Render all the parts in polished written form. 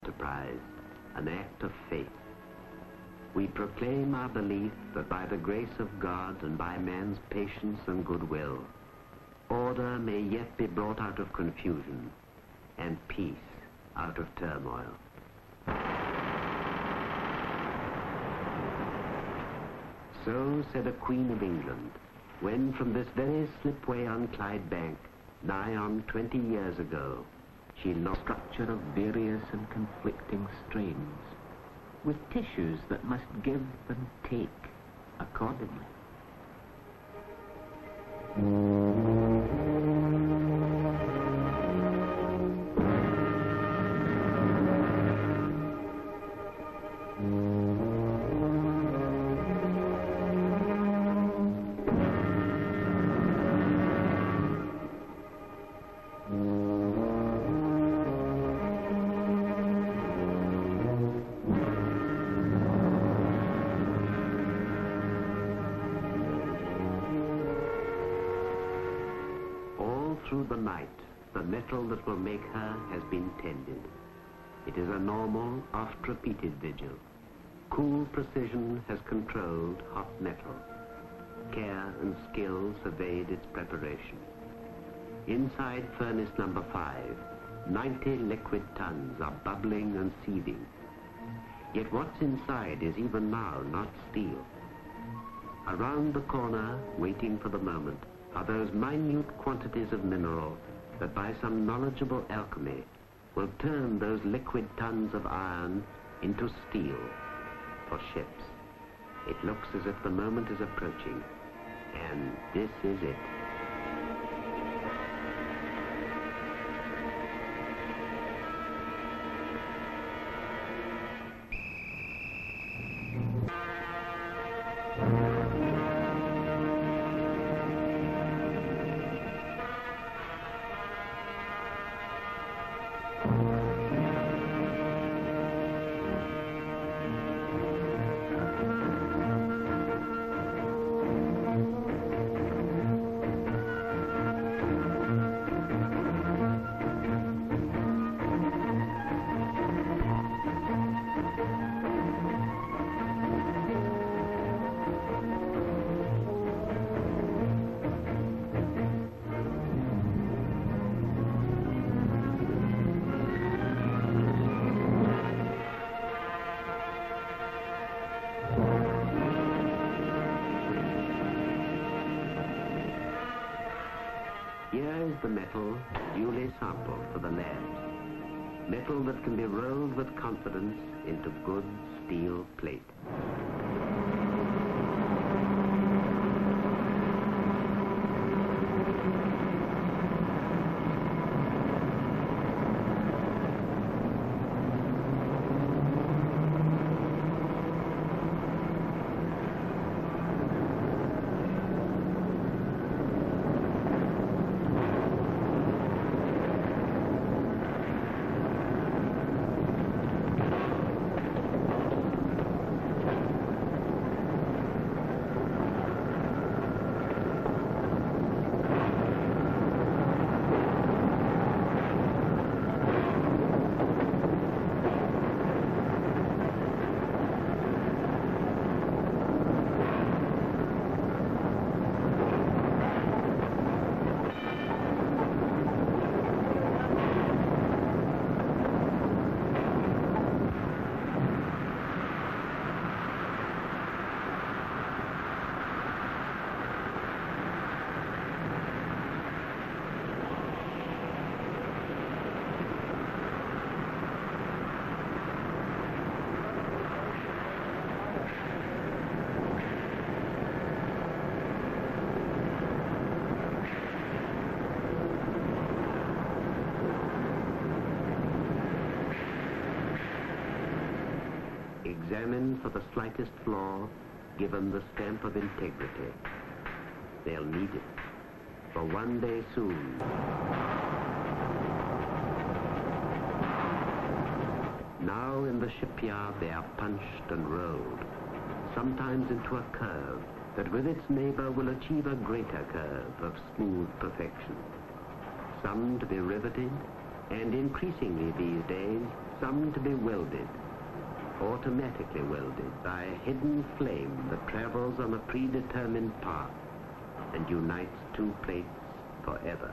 enterprise, an act of faith. We proclaim our belief that by the grace of God and by man's patience and goodwill, order may yet be brought out of confusion and peace out of turmoil. So said a Queen of England, when from this very slipway on Clyde bank, nigh on 20 years ago, she lost structure of various and conflicting strains, with tissues that must give and take accordingly. Through the night, the metal that will make her has been tended. It is a normal, oft-repeated vigil. Cool precision has controlled hot metal. Care and skill surveyed its preparation. Inside furnace number 5, 90 liquid tons are bubbling and seething. Yet what's inside is even now not steel. Around the corner, waiting for the moment, are those minute quantities of mineral that by some knowledgeable alchemy will turn those liquid tons of iron into steel for ships. It looks as if the moment is approaching, and this is it. Here is the metal duly sampled for the labs. Metal that can be rolled with confidence into good steel plate. Examine for the slightest flaw, given the stamp of integrity. They'll need it, for one day soon. Now in the shipyard they are punched and rolled, sometimes into a curve that with its neighbor will achieve a greater curve of smooth perfection. Some to be riveted, and increasingly these days, some to be welded, automatically welded by a hidden flame that travels on a predetermined path and unites two plates forever.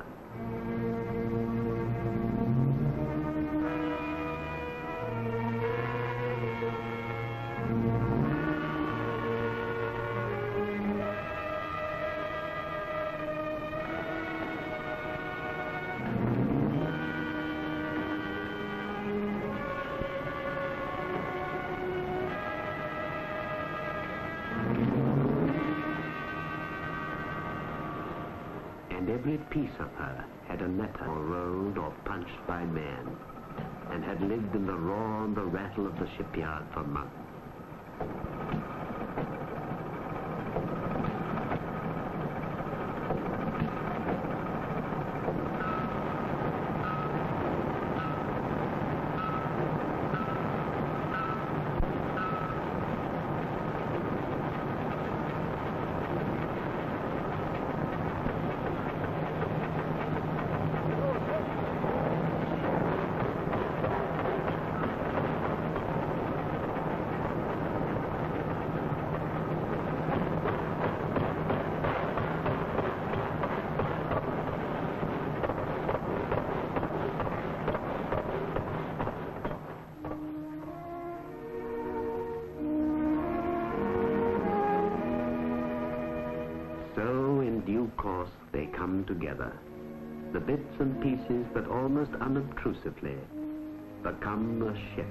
And every piece of her had a letter or rolled or punched by man, and had lived in the roar and the rattle of the shipyard for months. So, in due course, they come together. The bits and pieces that almost unobtrusively become a ship.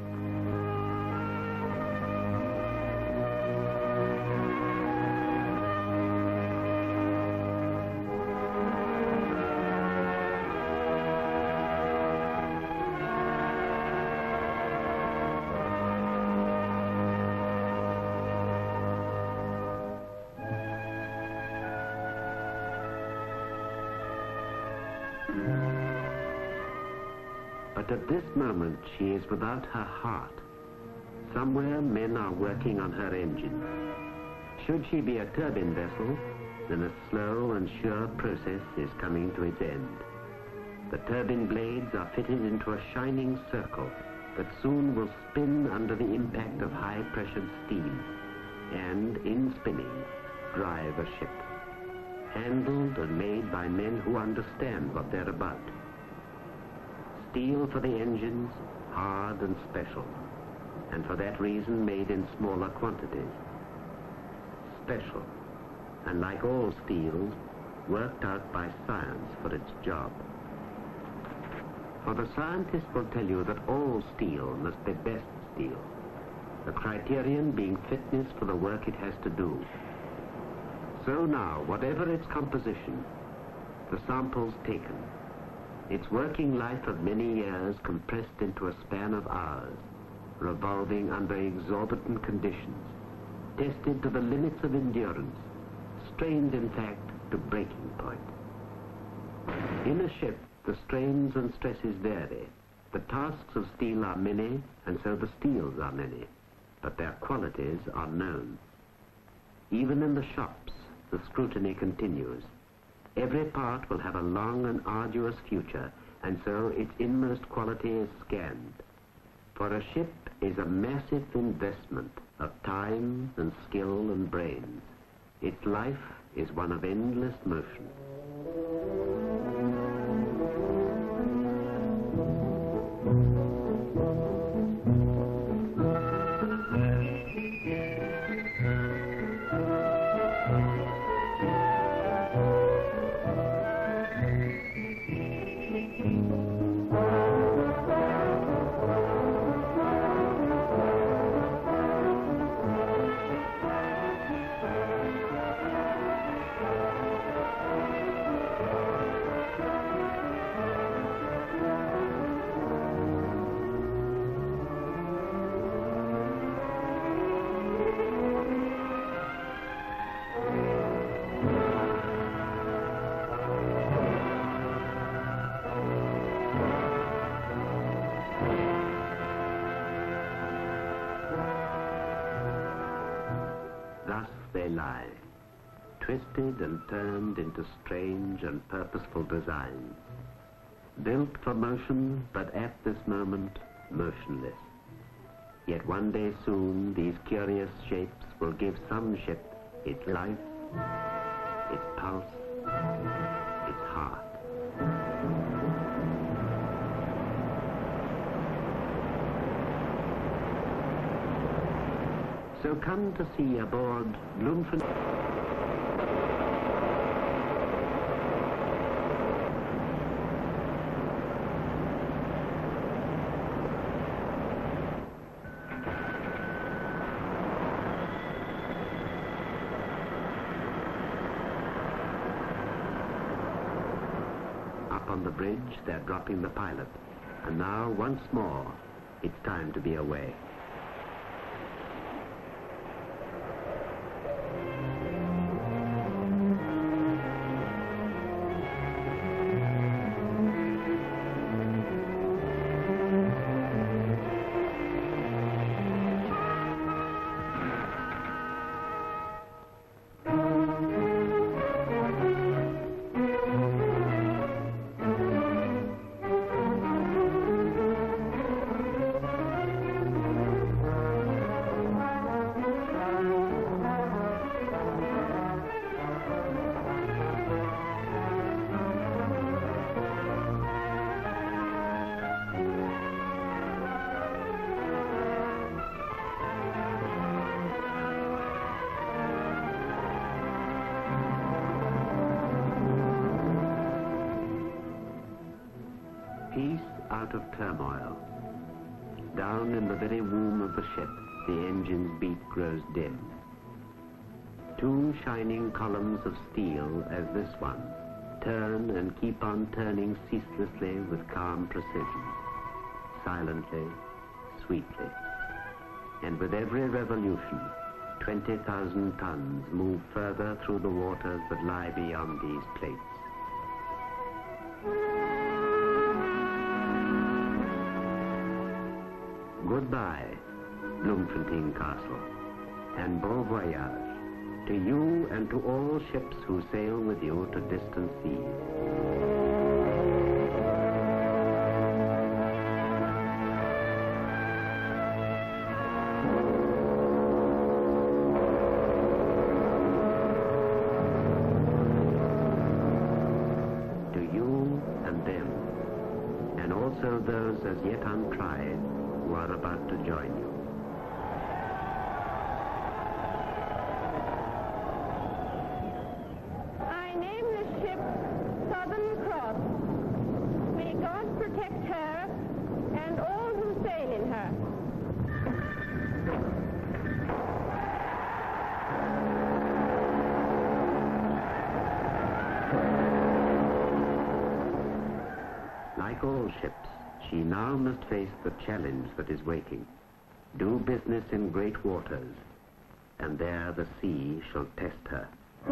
But at this moment she is without her heart. Somewhere men are working on her engine. Should she be a turbine vessel, then a slow and sure process is coming to its end. The turbine blades are fitted into a shining circle that soon will spin under the impact of high-pressured steam and, in spinning, drive a ship, handled and made by men who understand what they're about. Steel for the engines, hard and special, and for that reason made in smaller quantities. Special, and like all steels, worked out by science for its job. For the scientist will tell you that all steel must be best steel, the criterion being fitness for the work it has to do. So now, whatever its composition, the samples taken, its working life of many years compressed into a span of hours, revolving under exorbitant conditions, tested to the limits of endurance, strained in fact to breaking point. In a ship, the strains and stresses vary. The tasks of steel are many, and so the steels are many, but their qualities are known. Even in the shops, the scrutiny continues. Every part will have a long and arduous future, and so its inmost quality is scanned. For a ship is a massive investment of time and skill and brains. Its life is one of endless motion. Thus they lie, twisted and turned into strange and purposeful designs, built for motion, but at this moment motionless. Yet one day soon, these curious shapes will give some ship its life, its pulse, its heart. So come to see aboard Up on the bridge, they're dropping the pilot. And now, once more, it's time to be away. Peace out of turmoil. Down in the very womb of the ship, the engine's beat grows dim. Two shining columns of steel as this one turn and keep on turning ceaselessly with calm precision, silently, sweetly. And with every revolution, 20,000 tons move further through the waters that lie beyond these plates. Goodbye, Bloemfontein Castle, and bon voyage to you and to all ships who sail with you to distant seas. To you and them, and also those as yet untried, who are about to join you. I name the ship Southern Cross. May God protect her and all who sail in her. Like all ships, she now must face the challenge that is waiting. Do business in great waters, and there the sea shall test her.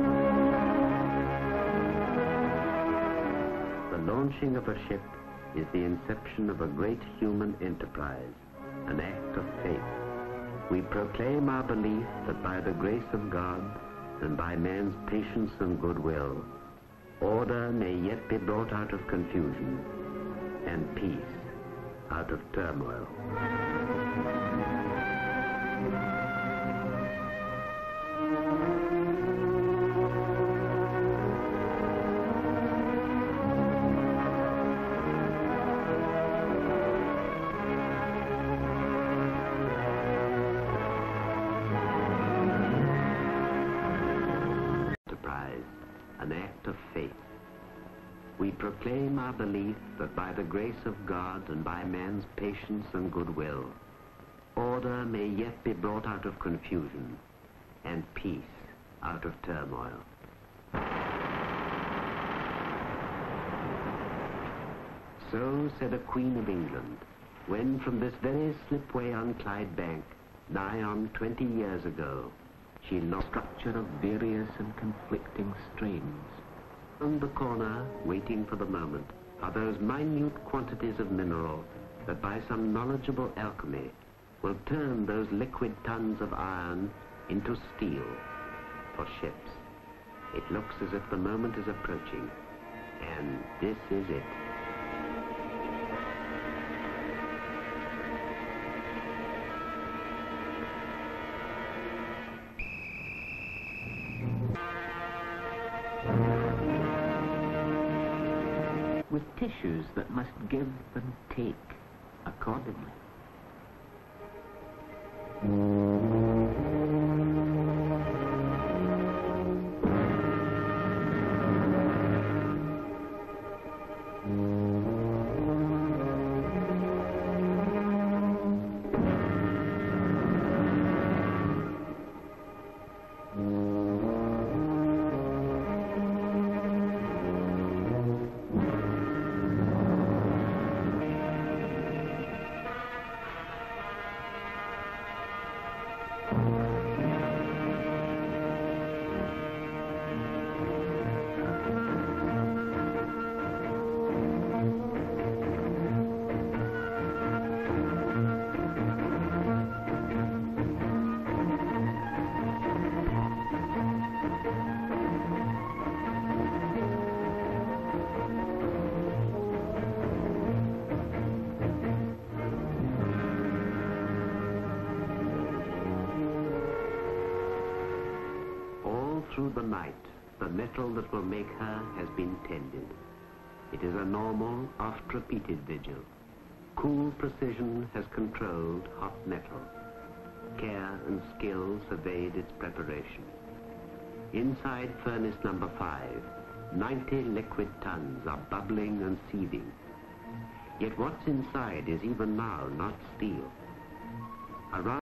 The launching of a ship is the inception of a great human enterprise, an act of faith. We proclaim our belief that by the grace of God and by man's patience and goodwill, order may yet be brought out of confusion, and peace out of turmoil. Enterprise, an act of faith. We proclaim our belief that by the grace of God and by man's patience and goodwill, order may yet be brought out of confusion, and peace out of turmoil. So said a Queen of England, when from this very slipway on Clyde bank, nigh on 20 years ago, she lost structure of various and conflicting streams. On the corner, waiting for the moment, are those minute quantities of mineral that by some knowledgeable alchemy will turn those liquid tons of iron into steel for ships. It looks as if the moment is approaching, and this is it. with tissues that must give and take accordingly. Through the night, the metal that will make her has been tended. It is a normal, oft-repeated vigil. Cool precision has controlled hot metal. Care and skill surveyed its preparation. Inside furnace number 5, 90 liquid tons are bubbling and seething. Yet what's inside is even now not steel. Around